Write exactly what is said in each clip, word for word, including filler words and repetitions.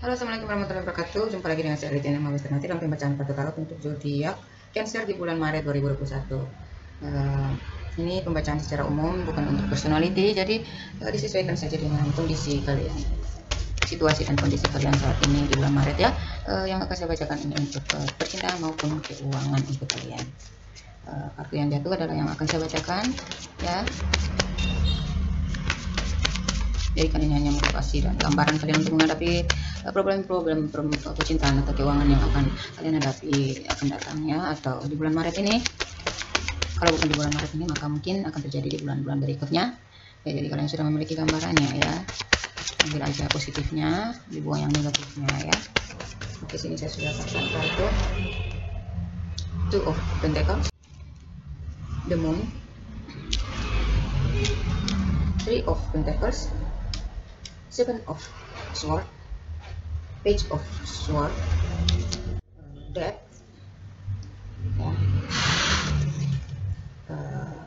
Halo, assalamualaikum warahmatullahi wabarakatuh. Jumpa lagi dengan saya Aditya Mawis Ternati dalam pembacaan kartu tarot untuk zodiak Cancer di bulan Maret dua ribu dua puluh satu. Uh, ini pembacaan secara umum, bukan untuk personality, jadi uh, disesuaikan saja dengan kondisi kalian, situasi dan kondisi kalian saat ini di bulan Maret ya. Uh, yang akan saya bacakan ini untuk uh, percintaan maupun keuangan untuk kalian. Uh, kartu yang jatuh adalah yang akan saya bacakan ya. Jadi kalian hanya motivasi dan gambaran kalian untuk menghadapi problem-problem percintaan atau keuangan yang akan kalian hadapi akan datangnya, atau di bulan Maret ini. Kalau bukan di bulan Maret ini, maka mungkin akan terjadi di bulan-bulan berikutnya ya. Jadi kalian sudah memiliki gambarannya ya, ambil aja positifnya, dibuang yang negatifnya ya. Oke, sini saya sudah pasang kartu Two of Pentacles, the Moon, Three of Pentacles, Seven of Swords, Page of Swords, Death, ya. uh,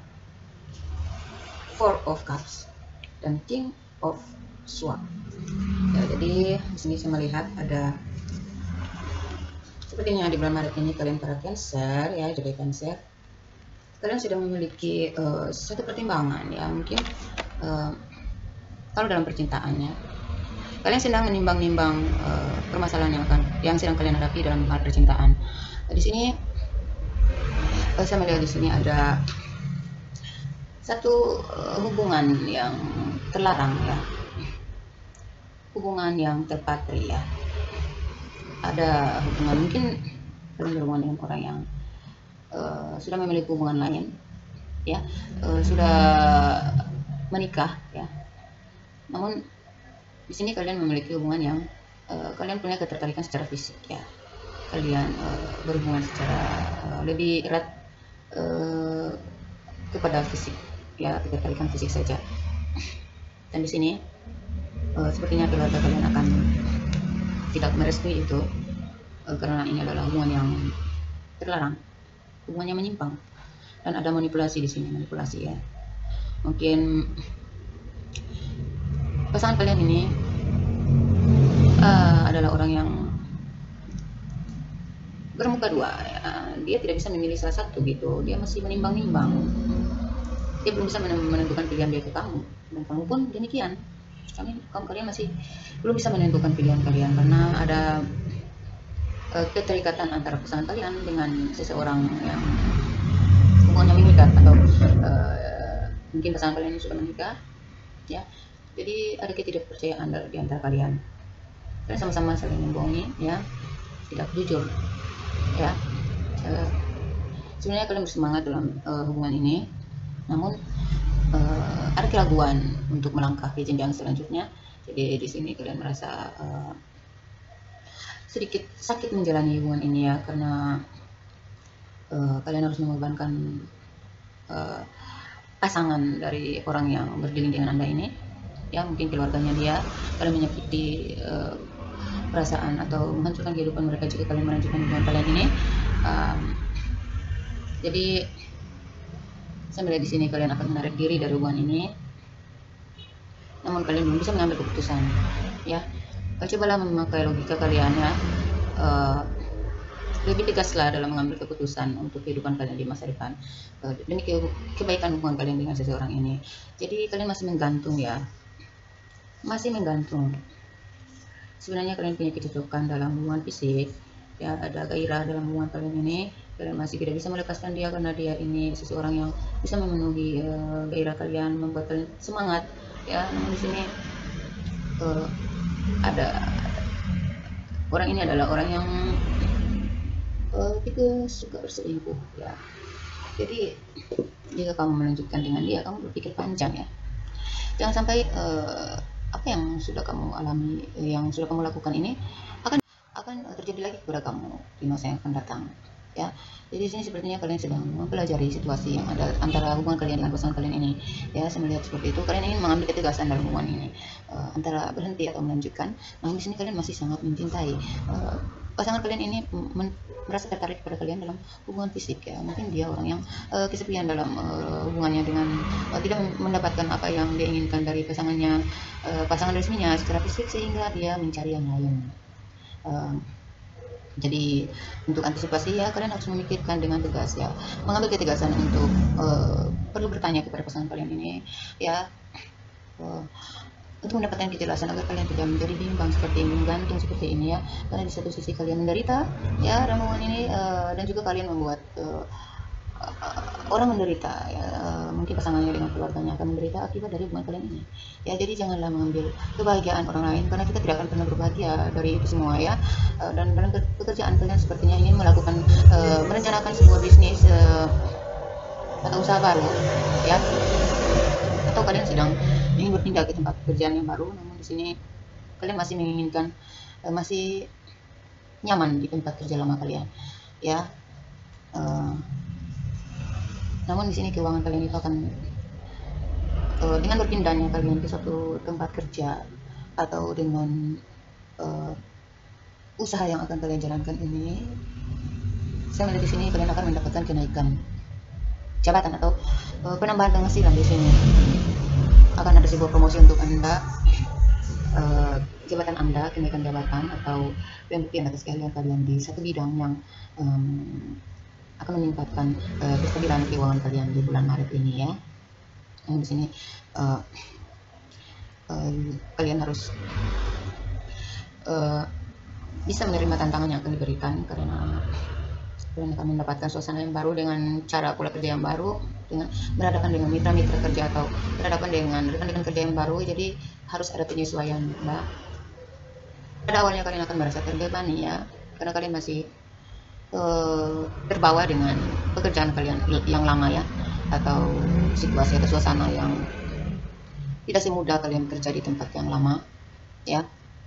Four of Cups, dan King of Swords. Ya, jadi di sini saya melihat ada sepertinya di bulan Maret ini kalian para Cancer ya, jadi Cancer, kalian sudah memiliki uh, satu pertimbangan ya, mungkin uh, kalau dalam percintaannya kalian sedang menimbang-nimbang uh, permasalahan yang akan yang sedang kalian hadapi dalam hal percintaan. Di sini uh, saya melihat di sini ada satu uh, hubungan yang terlarang ya, hubungan yang terpatri ya. Ada hubungan, mungkin kalian berhubungan dengan orang yang uh, sudah memiliki hubungan lain ya, uh, sudah menikah ya. Namun di sini kalian memiliki hubungan yang uh, kalian punya ketertarikan secara fisik ya. Kalian uh, berhubungan secara uh, lebih erat uh, kepada fisik ya, ketertarikan fisik saja. Dan di sini uh, sepertinya keluarga kalian akan tidak merestui itu uh, karena ini adalah hubungan yang terlarang, hubungannya menyimpang, dan ada manipulasi di sini, manipulasi ya. Mungkin pasangan kalian ini uh, adalah orang yang bermuka dua ya. Dia tidak bisa memilih salah satu gitu, dia masih menimbang-nimbang, dia belum bisa menentukan pilihan dia ke kamu, dan kamu pun demikian. Kami, kamu kalian masih belum bisa menentukan pilihan kalian karena ada uh, keterikatan antara pasangan kalian dengan seseorang yang hubungannya mengikat, atau uh, mungkin pasangan kalian ini sudah menikah ya. Jadi ada ketidakpercayaan di antara kalian. Kalian sama-sama saling membohongi ya, tidak jujur ya. Uh, sebenarnya kalian bersemangat dalam uh, hubungan ini, namun uh, ada keraguan untuk melangkah ke jenjang selanjutnya. Jadi di sini kalian merasa uh, sedikit sakit menjalani hubungan ini ya, karena uh, kalian harus mengorbankan uh, pasangan dari orang yang berdilin dengan Anda ini ya. Mungkin keluarganya dia, kalian menyakiti uh, perasaan atau menghancurkan kehidupan mereka jika kalian melanjutkan hubungan kalian ini. Um, jadi saya melihat di sini kalian akan menarik diri dari hubungan ini, namun kalian belum bisa mengambil keputusan ya. Cobalah memakai logika kalian ya, uh, lebih tegaslah dalam mengambil keputusan untuk kehidupan kalian di masa depan uh, demi ke kebaikan hubungan kalian dengan seseorang ini. Jadi kalian masih menggantung ya, masih menggantung. Sebenarnya kalian punya kecocokan dalam hubungan fisik ya, ada gairah dalam hubungan kalian ini. Kalian masih tidak bisa melepaskan dia karena dia ini seseorang yang bisa memenuhi uh, gairah kalian, membuat kalian semangat ya. Namun di sini uh, ada orang ini adalah orang yang uh, juga suka berselingkuh ya. Jadi jika kamu melanjutkan dengan dia, kamu berpikir panjang ya. Jangan sampai uh, apa yang sudah kamu alami, yang sudah kamu lakukan ini akan akan terjadi lagi kepada kamu di masa yang akan datang ya. Jadi di sini sepertinya kalian sedang mempelajari situasi yang ada antara hubungan kalian dengan pasangan kalian ini ya. Saya melihat seperti itu, kalian ingin mengambil ketegasan dalam hubungan ini, uh, antara berhenti atau melanjutkan. Namun di sini kalian masih sangat mencintai uh, pasangan kalian ini, men merasa tertarik pada kalian dalam hubungan fisik ya. Mungkin dia orang yang uh, kesepian dalam uh, hubungannya dengan uh, tidak mendapatkan apa yang dia inginkan dari pasangannya, uh, pasangan resminya secara fisik, sehingga dia mencari yang lain. Uh, jadi untuk antisipasi ya, kalian harus memikirkan dengan tegas ya, mengambil ketegasan untuk uh, perlu bertanya kepada pasangan kalian ini ya, uh, untuk mendapatkan kejelasan agar kalian tidak menjadi bimbang seperti ini, menggantung seperti ini ya. Karena di satu sisi kalian menderita ya dalam hubungan ini, uh, dan juga kalian membuat uh, uh, orang menderita ya. Uh, mungkin pasangannya dengan keluarganya akan menderita akibat dari hubungan kalian ini ya. Jadi janganlah mengambil kebahagiaan orang lain, karena kita tidak akan pernah berbahagia dari itu semua ya. Uh, dan dalam pekerjaan kalian sepertinya ingin melakukan uh, merencanakan sebuah bisnis uh, atau usaha baru ya, atau kalian sedang ingin berpindah ke tempat pekerjaan yang baru, namun di sini kalian masih menginginkan uh, masih nyaman di tempat kerja lama kalian ya. Uh, namun di sini keuangan kalian itu akan uh, dengan berpindahnya kalian ke suatu tempat kerja atau dengan uh, usaha yang akan kalian jalankan ini, saya melihat di sini kalian akan mendapatkan kenaikan jabatan atau uh, penambahan penghasilan. Di sini akan ada sebuah promosi untuk Anda, uh, jabatan Anda, kenaikan jabatan atau pembuktian atas keahlian kalian di satu bidang yang um, akan meningkatkan uh, kestabilan keuangan kalian di bulan Maret ini ya. Dan di sini uh, uh, kalian harus uh, bisa menerima tantangan yang akan diberikan, karena kalian akan mendapatkan suasana yang baru dengan cara pola kerja yang baru, dengan berhadapan dengan mitra-mitra kerja atau berhadapan dengan rekan-rekan kerja yang baru. Jadi harus ada penyesuaian. Nah, pada awalnya kalian akan merasa terbebani ya, karena kalian masih uh, terbawa dengan pekerjaan kalian yang lama ya, atau situasi atau suasana yang tidak semudah kalian kerja di tempat yang lama ya.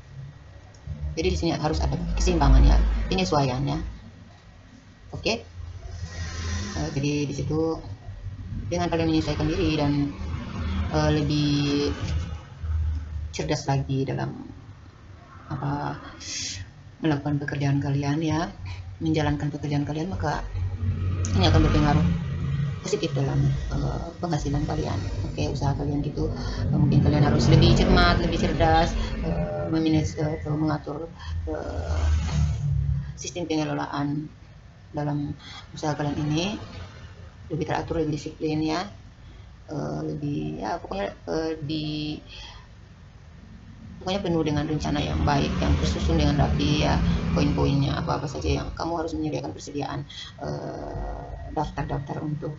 Jadi di sini harus ada keseimbangan ya, penyesuaian ya. Oke, okay. uh, jadi di situ dengan kalian menyesuaikan diri dan uh, lebih cerdas lagi dalam apa melakukan pekerjaan kalian ya, menjalankan pekerjaan kalian, maka ini akan berpengaruh positif dalam uh, penghasilan kalian. Oke, okay, usaha kalian gitu. Uh, mungkin kalian harus lebih cermat, lebih cerdas, uh, memanage uh, atau mengatur uh, sistem pengelolaan dalam usaha kalian ini, lebih teratur, lebih disiplin ya, uh, lebih ya pokoknya uh, di pokoknya penuh dengan rencana yang baik, yang tersusun dengan rapi ya, poin-poinnya apa apa saja yang kamu harus menyediakan persediaan daftar-daftar uh, untuk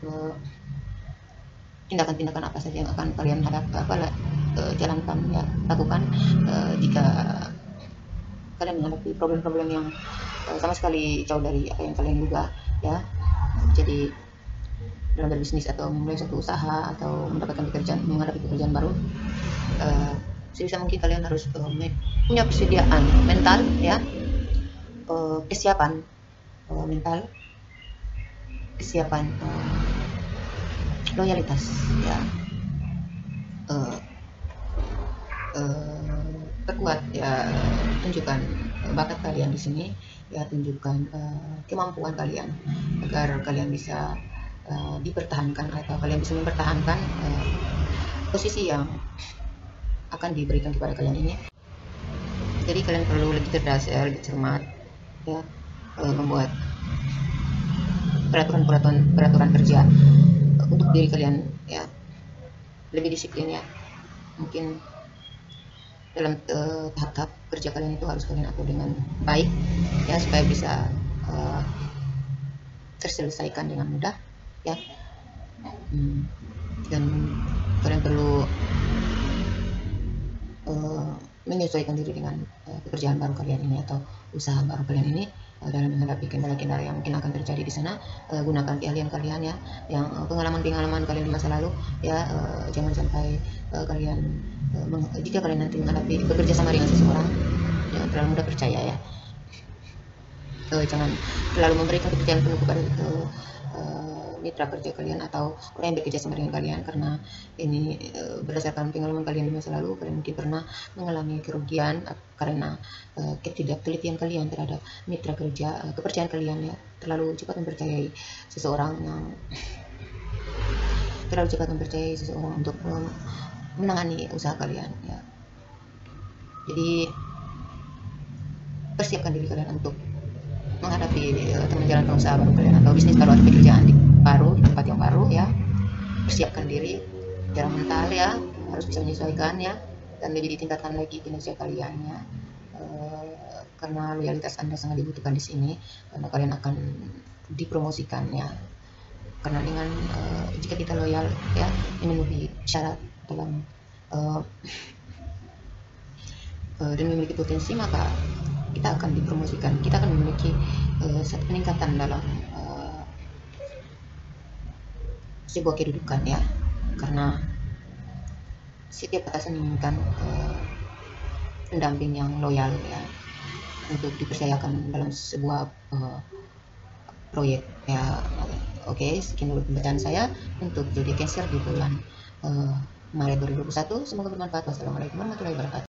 tindakan-tindakan uh, apa saja yang akan kalian hadap apa uh, jalankan ya, lakukan uh, jika kalian menghadapi problem-problem yang uh, sama sekali jauh dari apa yang kalian duga ya. Jadi dalam berbisnis atau memulai suatu usaha atau mendapatkan pekerjaan, menghadapi pekerjaan baru, uh, sebisa mungkin kalian harus uh, punya persediaan mental ya, uh, kesiapan uh, mental, kesiapan uh, loyalitas ya, uh, uh, perkuat ya, tunjukkan bakat kalian di sini ya, tunjukkan uh, kemampuan kalian agar kalian bisa uh, dipertahankan atau kalian bisa mempertahankan uh, posisi yang akan diberikan kepada kalian ini. Jadi kalian perlu lebih cerdas ya, lebih cermat ya, uh, membuat peraturan-peraturan peraturan kerja untuk diri kalian ya, lebih disiplin ya. Mungkin dalam uh, tahap-tahap kerja kalian itu harus kalian atur dengan baik ya, supaya bisa uh, terselesaikan dengan mudah ya. Hmm. Dan kalian perlu uh, menyesuaikan diri dengan uh, pekerjaan baru kalian ini atau usaha baru kalian ini, uh, dalam menghadapi kendala-kendala yang mungkin akan terjadi di sana. Uh, gunakan keahlian kalian ya, yang uh, pengalaman-pengalaman kalian di masa lalu ya. Uh, jangan sampai uh, kalian uh, jika kalian nanti menghadapi bekerja sama dengan seseorang, jangan terlalu mudah percaya ya. Uh, jangan terlalu memberikan kepercayaan penuh kepada uh, uh, mitra kerja kalian atau orang yang bekerja sama dengan kalian, karena ini uh, berdasarkan pengalaman kalian di masa lalu. Kalian mungkin pernah mengalami kerugian uh, karena uh, ketidaktelitian kalian terhadap mitra kerja, uh, kepercayaan kalian ya, terlalu cepat mempercayai seseorang yang terlalu cepat mempercayai seseorang untuk um, menangani usaha kalian ya. Jadi persiapkan diri kalian untuk menghadapi uh, teman jalan pengusaha baru kalian atau bisnis baru atau pekerjaan di, baru di tempat yang baru ya. Persiapkan diri secara mental ya, harus bisa menyesuaikan ya, dan lebih ditingkatkan lagi kinerja kalian ya, uh, karena loyalitas Anda sangat dibutuhkan di sini, karena kalian akan dipromosikan ya. Karena dengan uh, jika kita loyal ya, memenuhi syarat dalam uh, uh, dan memiliki potensi, maka kita akan dipromosikan, kita akan memiliki uh, satu peningkatan dalam uh, sebuah kedudukan ya, karena setiap atasan menginginkan uh, pendamping yang loyal ya, untuk dipercayakan dalam sebuah uh, proyek ya. Oke, sekian dulu pembacaan saya untuk zodiak Cancer di bulan uh, Maret dua ribu dua puluh satu. Semoga bermanfaat. Wassalamualaikum warahmatullahi wabarakatuh.